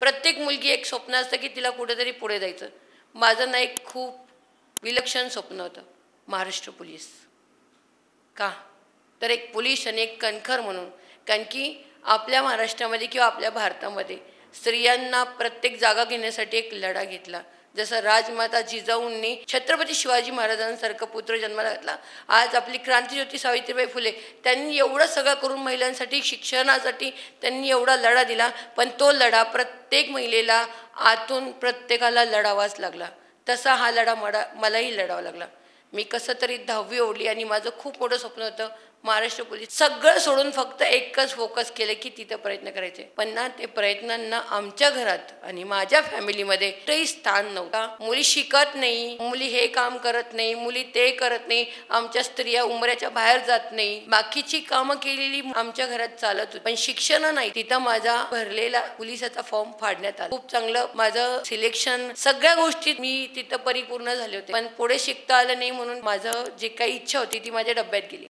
प्रत्येक मुलगी एक स्वप्न असतं की तिला कुठेतरी पुढे जायचं. माझं ना एक खूप विलक्षण स्वप्न होतं, महाराष्ट्र पोलीस. का तर एक पोलीस आणि एक कणखर म्हणून. कारण की आपल्या महाराष्ट्रामध्ये किंवा आपल्या भारतामध्ये स्त्रियांना प्रत्येक जागा घेण्यासाठी एक लढा घेतला. जसं राजमाता जिजाऊंनी छत्रपती शिवाजी महाराजांसारखा पुत्र जन्माला घातला. आज आपली क्रांतिज्योती सावित्रीबाई फुले त्यांनी एवढं सगळं करून महिलांसाठी शिक्षणासाठी त्यांनी एवढा लढा दिला. पण तो लढा प्रत्येक महिलेला आतून प्रत्येकाला लढावाच लागला. तसा हा लढा मलाही लढावा लागला. मी कसं तरी 10वी ओढली आणि माझं खूप मोठं स्वप्न होतं महाराष्ट्र पोलीस. सगळं सोडून फक्त एकच फोकस केलं की तिथं प्रयत्न करायचे. पण ना ते प्रयत्नांना आमच्या घरात आणि माझ्या फॅमिलीमध्ये काही स्थान नव्हता. मुली शिकत नाही, मुली हे काम करत नाही, मुली ते करत नाही, आमच्या स्त्रिया उंबऱ्याच्या बाहेर जात नाही, बाकीची कामं केलेली आमच्या घरात चालत होती. पण शिक्षण नाही. तिथं माझा भरलेला पोलिसाचा फॉर्म फाडण्यात आला. खूप चांगलं माझं सिलेक्शन, सगळ्या गोष्टीत मी तिथं परिपूर्ण झाले होते. पण पुढे शिकता आलं नाही म्हणून माझं जे काही इच्छा होती ती माझ्या डब्यात गेली.